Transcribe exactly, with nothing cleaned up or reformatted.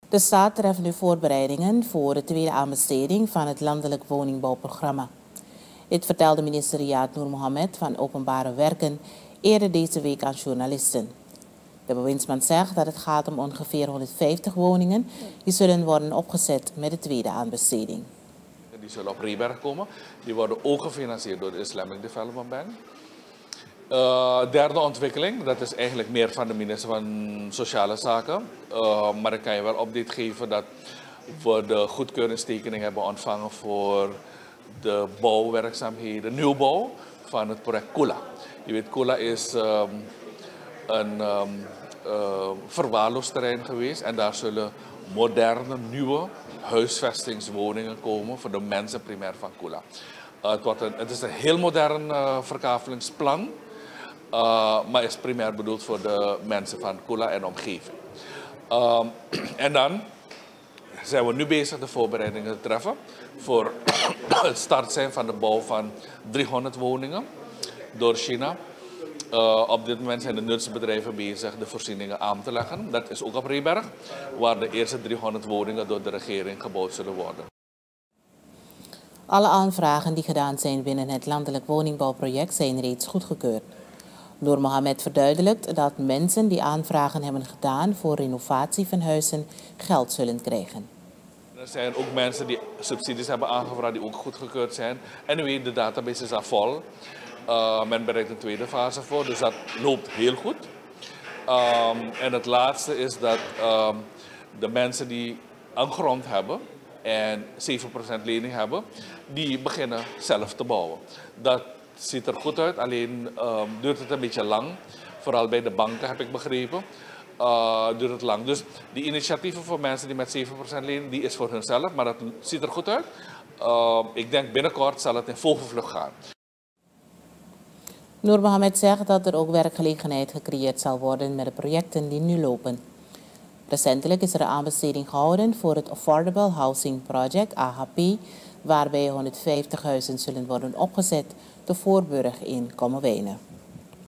De staat treft nu voorbereidingen voor de tweede aanbesteding van het landelijk woningbouwprogramma. Dit vertelde minister Riyad Noor Mohammed van Openbare Werken eerder deze week aan journalisten. De bewindsman zegt dat het gaat om ongeveer honderdvijftig woningen die zullen worden opgezet met de tweede aanbesteding. Die zullen op Reberg komen. Die worden ook gefinancierd door de Islamic Development Bank. Uh, derde ontwikkeling, dat is eigenlijk meer van de minister van Sociale Zaken. Uh, maar ik kan je wel update geven dat we de goedkeuringstekening hebben ontvangen voor de bouwwerkzaamheden, nieuwbouw van het project Kula. Je weet, Kula is um, een um, uh, verwaarloosd terrein geweest en daar zullen moderne, nieuwe huisvestingswoningen komen voor de mensen primair van Kula. Uh, het, wordt een, het is een heel modern uh, verkavelingsplan. Uh, maar is primair bedoeld voor de mensen van Kula en omgeving. Uh, en dan zijn we nu bezig de voorbereidingen te treffen voor het start zijn van de bouw van driehonderd woningen door China. Uh, op dit moment zijn de nutsbedrijven bezig de voorzieningen aan te leggen. Dat is ook op Reberg, waar de eerste driehonderd woningen door de regering gebouwd zullen worden. Alle aanvragen die gedaan zijn binnen het landelijk woningbouwproject zijn reeds goedgekeurd. Noor Mohammed verduidelijkt dat mensen die aanvragen hebben gedaan voor renovatie van huizen geld zullen krijgen. Er zijn ook mensen die subsidies hebben aangevraagd die ook goedgekeurd zijn. En u weet, de database is al vol. Uh, men bereikt een tweede fase voor, dus dat loopt heel goed. Um, en het laatste is dat um, de mensen die een grond hebben en zeven procent lening hebben, die beginnen zelf te bouwen. Dat ziet er goed uit, alleen um, duurt het een beetje lang. Vooral bij de banken heb ik begrepen. Uh, duurt het lang. Dus die initiatieven voor mensen die met zeven procent lenen, die is voor hunzelf, maar dat ziet er goed uit. Uh, ik denk binnenkort zal het in vogelvlucht gaan. Noor Mohammed zegt dat er ook werkgelegenheid gecreëerd zal worden met de projecten die nu lopen. Recentelijk is er een aanbesteding gehouden voor het Affordable Housing Project, A H P, waarbij honderdvijftig huizen zullen worden opgezet te Voorburg in Kommerwijnen.